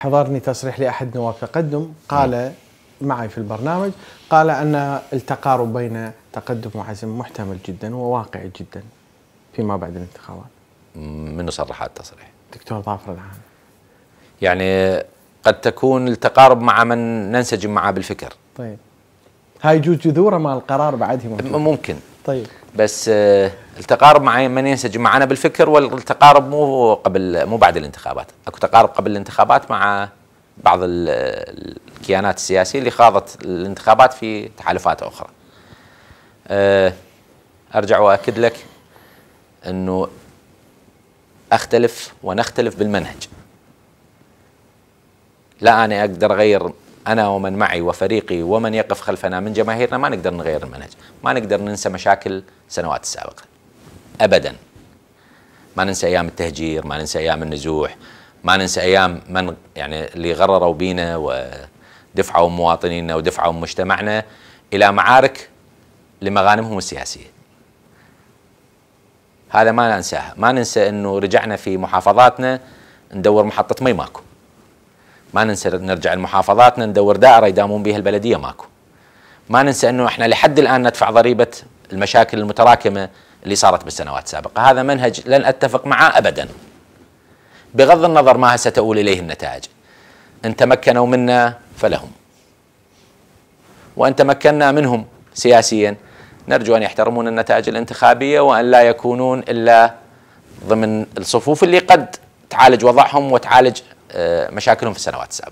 حضرني تصريح لأحد نواب تقدم قال معي في البرنامج، قال أن التقارب بين تقدم وحزم محتمل جدا وواقعي جدا فيما بعد الانتخابات. منو صرح هذا التصريح؟ دكتور ظافر العام. يعني قد تكون التقارب مع من ننسجم معه بالفكر. طيب هاي يجوز جذوره مع القرار بعده ممكن. طيب بس التقارب مع من ينسجم معنا بالفكر، والتقارب مو بعد الانتخابات. اكو تقارب قبل الانتخابات مع بعض الكيانات السياسيه اللي خاضت الانتخابات في تحالفات اخرى. ارجع واكد لك انه اختلف ونختلف بالمنهج. لا انا اقدر اغير، انا ومن معي وفريقي ومن يقف خلفنا من جماهيرنا ما نقدر نغير المنهج، ما نقدر ننسى مشاكل السنوات السابقه ابدا. ما ننسى ايام التهجير، ما ننسى ايام النزوح، ما ننسى ايام من يعني اللي غرروا بينا ودفعوا مواطنينا ودفعوا مجتمعنا الى معارك لمغانمهم السياسيه. هذا ما ننساها. ما ننسى انه رجعنا في محافظاتنا ندور محطه مي ماكو. ما ننسى نرجع لمحافظاتنا ندور دائره يداومون بها البلديه ماكو. ما ننسى انه احنا لحد الان ندفع ضريبه المشاكل المتراكمه اللي صارت بالسنوات السابقه. هذا منهج لن اتفق معه ابدا، بغض النظر ما ستؤول اليه النتائج. ان تمكنوا منا فلهم، وان تمكنا منهم سياسيا نرجو ان يحترمون النتائج الانتخابيه، وان لا يكونون الا ضمن الصفوف اللي قد تعالج وضعهم وتعالج مشاكلهم في السنوات السابقه.